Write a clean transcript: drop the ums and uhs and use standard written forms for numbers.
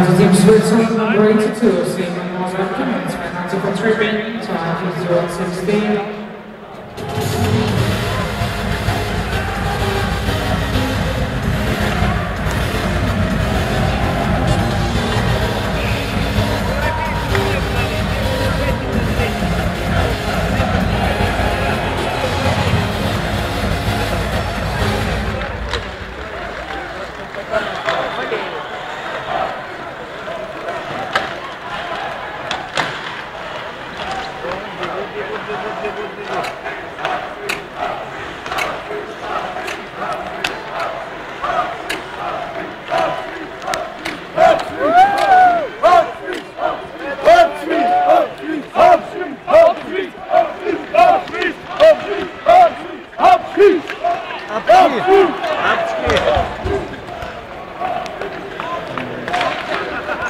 Penalty Team Switzerland, number 82, Simon Mozart Cummins, penalty for tripping, time is 1:16. Up